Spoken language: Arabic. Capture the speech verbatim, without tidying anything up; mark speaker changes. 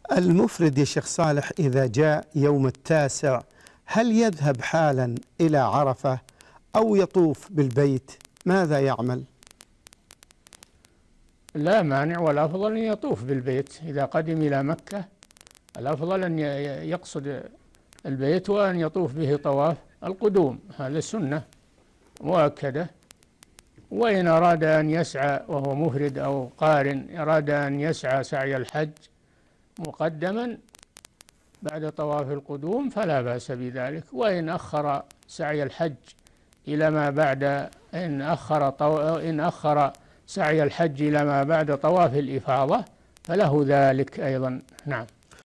Speaker 1: المفرد يا شيخ صالح إذا جاء يوم التاسع هل يذهب حالا إلى عرفة أو يطوف بالبيت؟ ماذا يعمل؟
Speaker 2: لا مانع، والأفضل أن يطوف بالبيت إذا قدم إلى مكة. الأفضل أن يقصد البيت وأن يطوف به طواف القدوم، هذا سنة مؤكدة. وإن أراد أن يسعى وهو مفرد أو قارن، أراد أن يسعى سعي الحج مقدما بعد طواف القدوم فلا بأس بذلك. وإن أخر سعي الحج إلى ما بعد إن أخر طو... إن أخر سعي الحج إلى ما بعد طواف الإفاضة فله ذلك أيضا. نعم.